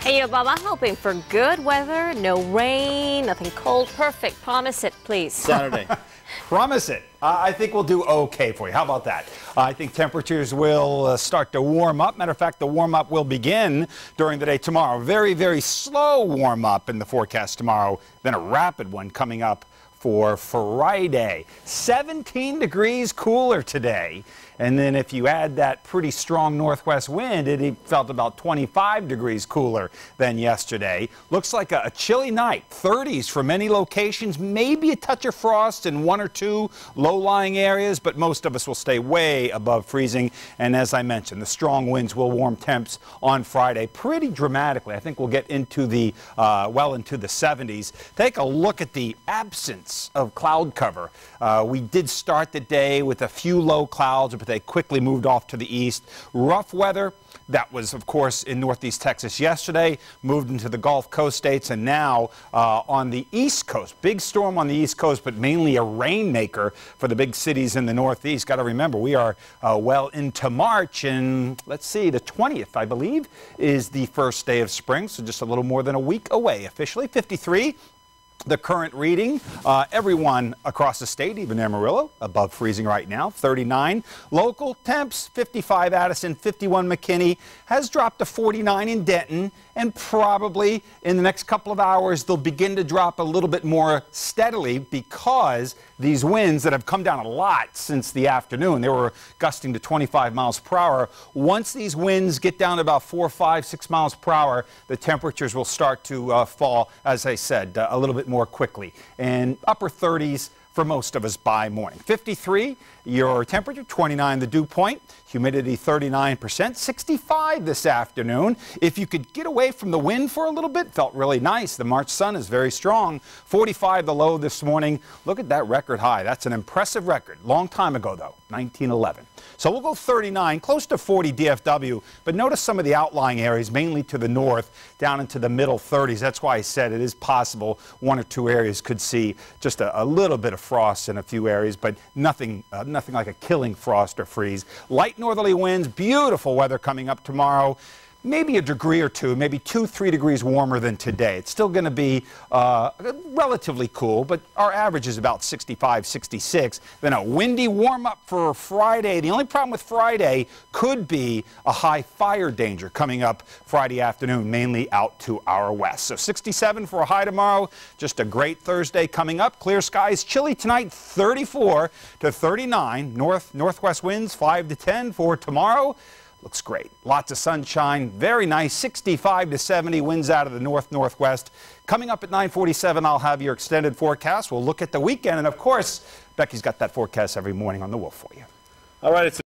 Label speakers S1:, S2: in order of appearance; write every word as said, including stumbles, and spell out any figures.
S1: Hey, you know, Bob, I'm hoping for good weather, no rain, nothing cold. Perfect. Promise it, please.
S2: Saturday.
S3: Promise it. Uh, I think we'll do okay for you. How about that? Uh, I think temperatures will uh, start to warm up. Matter of fact, the warm up will begin during the day tomorrow. Very, very slow warm up in the forecast tomorrow, then a rapid one coming up for Friday. seventeen degrees cooler today. And then if you add that pretty strong northwest wind, it felt about twenty-five degrees cooler than yesterday. Looks like a, a chilly night. thirties for many locations, maybe a touch of frost in one or two low-lying areas, but most of us will stay way above freezing. And as I mentioned, the strong winds will warm temps on Friday pretty dramatically. I think we'll get into the, uh, well into the seventies. Take a look at the absence of cloud cover. Uh, we did start the day with a few low clouds, but they quickly moved off to the east. Rough weather, that was, of course, in northeast Texas yesterday, moved into the Gulf Coast states, and now uh, on the East Coast. Big storm on the East Coast, but mainly a rainmaker for the big cities in the Northeast. Got to remember, we are uh, well into March, and let's see, the twentieth, I believe, is the first day of spring, so just a little more than a week away officially. fifty-three. The current reading, uh, everyone across the state, even Amarillo, above freezing right now, thirty-nine. Local temps, fifty-five Addison, fifty-one McKinney, has dropped to forty-nine in Denton, and probably in the next couple of hours they'll begin to drop a little bit more steadily because these winds that have come down a lot since the afternoon, they were gusting to twenty-five miles per hour. Once these winds get down to about four, five, six miles per hour, the temperatures will start to uh, fall, as I said, uh, a little bit more quickly, and upper thirties for most of us by morning. fifty-three, your temperature, twenty-nine the dew point, humidity thirty-nine percent, sixty-five this afternoon. If you could get away from the wind for a little bit, felt really nice. The March sun is very strong. forty-five the low this morning. Look at that record high. That's an impressive record. Long time ago, though, nineteen eleven. So we'll go thirty-nine, close to forty D F W, but notice some of the outlying areas, mainly to the north, down into the middle thirties. That's why I said it is possible one or two areas could see just a, a little bit of frost in a few areas, but nothing, uh, nothing like a killing frost or freeze. Light northerly winds, beautiful weather coming up tomorrow. Maybe a degree or two, maybe two, three degrees warmer than today. It's still going to be uh, relatively cool, but our average is about sixty-five, sixty-six. Then a windy warm-up for Friday. The only problem with Friday could be a high fire danger coming up Friday afternoon, mainly out to our west. So sixty-seven for a high tomorrow. Just a great Thursday coming up. Clear skies, chilly tonight, thirty-four to thirty-nine. North, northwest winds, five to ten for tomorrow. Looks great. Lots of sunshine. Very nice. sixty-five to seventy. Winds out of the north-northwest. Coming up at nine forty-seven, I'll have your extended forecast. We'll look at the weekend. And, of course, Becky's got that forecast every morning on The Wolf for you.
S2: All right. It's